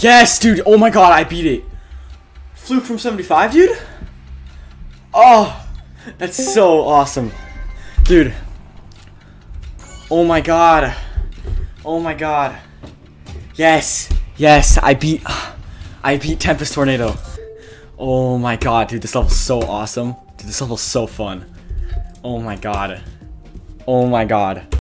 Yes, dude. Oh my god, I beat it. Fluke from 75, dude? Oh, that's so awesome. Dude. Oh my god. Oh my god. Yes. Yes, I beat Tempest Tornado. Oh my god, dude, this level's so awesome. Dude, this level's so fun. Oh my god. Oh my god.